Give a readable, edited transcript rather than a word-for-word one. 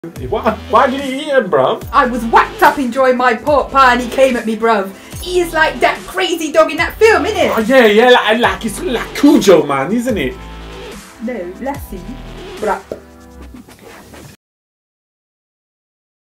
Why did he eat him, bruv? I was whacked up enjoying my pork pie and he came at me, bruv. He is like that crazy dog in that film, innit? Oh, yeah, like it's like Cujo, man, isn't it? No, Lassie. Bruh.